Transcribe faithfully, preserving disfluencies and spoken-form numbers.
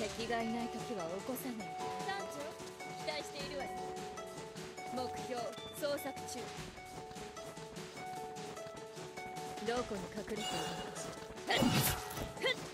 敵がいない時は起こさない。団長、期待しているわよ。目標捜索中。どこに隠れているのかしら。